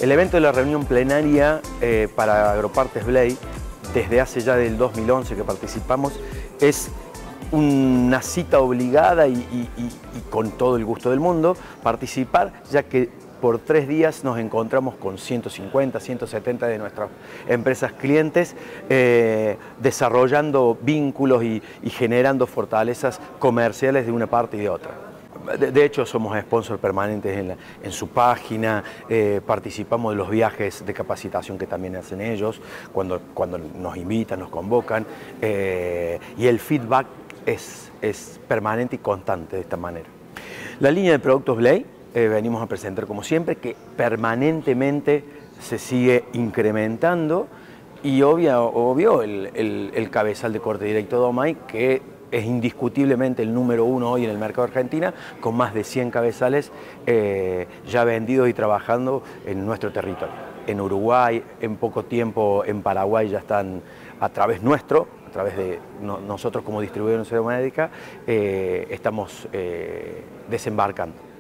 El evento de la reunión plenaria para Agropartes Blay, desde hace ya del 2011 que participamos, es una cita obligada y con todo el gusto del mundo participar, ya que por 3 días nos encontramos con 150, 170 de nuestras empresas clientes, desarrollando vínculos y generando fortalezas comerciales de una parte y de otra. De hecho, somos sponsor permanentes en su página, participamos de los viajes de capacitación que también hacen ellos, cuando nos invitan, nos convocan, y el feedback es permanente y constante de esta manera. La línea de productos Blay, venimos a presentar como siempre, que permanentemente se sigue incrementando, y obvio el cabezal de corte directo Domay, que es indiscutiblemente el número 1 hoy en el mercado de Argentina, con más de 100 cabezales ya vendidos y trabajando en nuestro territorio. En Uruguay, en poco tiempo en Paraguay ya están a través nuestro, a través de nosotros como distribuidores de Seromédica, estamos desembarcando.